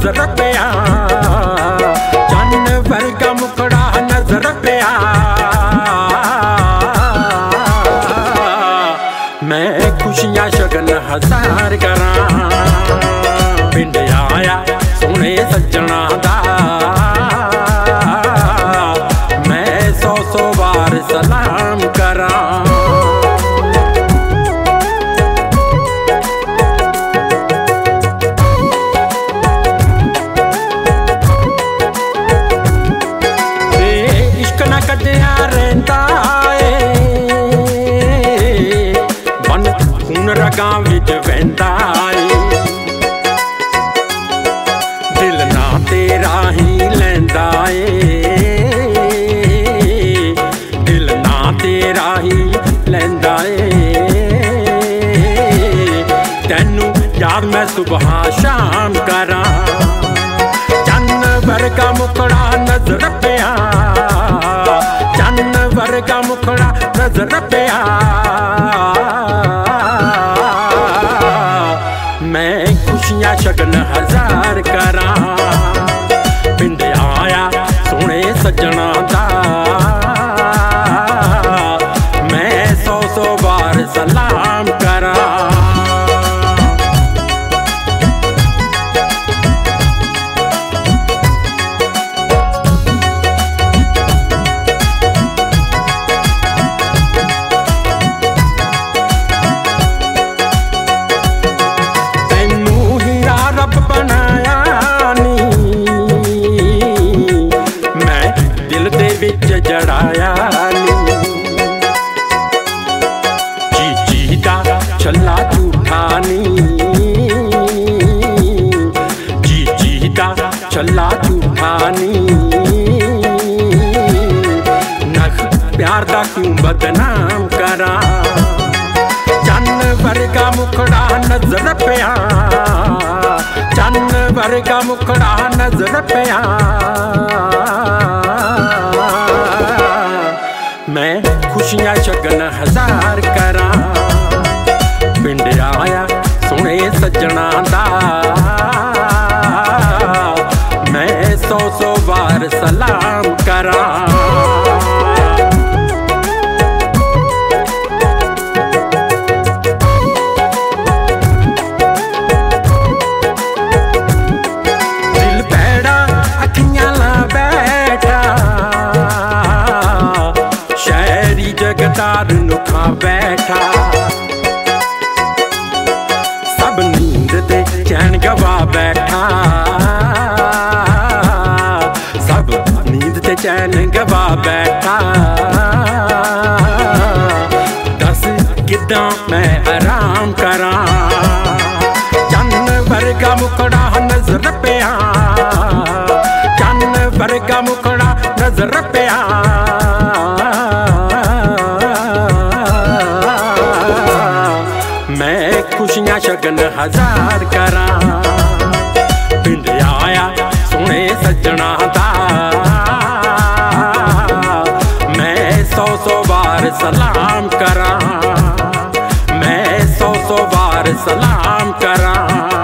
नजर पिया, चन्न वर्गा मुखड़ा नजर पिया। मैं खुशियां शगन हजार करा, पिंड आया सोने सज्जना दा। मैं 100 बार सलाम करा। इश्क न कटिया रहता है, बन खून रगां विच वहंदा है। दिल ना तेरा ही लैंदा है, दिल ना तेरा ही लैंदा है। तैनू याद मैं सुबह शाम करा, चन्न वर्गा मुखड़ा नजर पिया, चन्न वर्गा मुखड़ा नजर पिया। मैं खुशियां शगन हजार करा, पिंड आया सोने सज्जना दा। मैं 100 बार सलाम करा। जड़ाया जी दा छल्ला झूठा नी, जी दा छल्ला झूठा नी। नख प्यार दा क्यों बदनाम करा, चन्न वर्गा मुखड़ा नजर पिया, चन्न वर्गा मुखड़ा नजर पिया। मैं खुशियां शगन हजार करा, पिंड आया सोने सज्जना दा। मैं 100 बार सलाम करा। दिल पैड़ा अखियां ला बैठा, जगतार नुखा बैठा। सब नींद ते चैन गवा बैठा, सब नींद ते चैन गवा बैठा। दस किदां मैं आराम करा, चन्न वर्गा मुखड़ा नजर पिया, चन्न वर्गा मुखड़ा नजर पिया। मैं खुशियां शगन हजार करा, पिंड आया सोने सज्जना दा। मैं 100 बार सलाम करा, मैं 100 बार सलाम करा।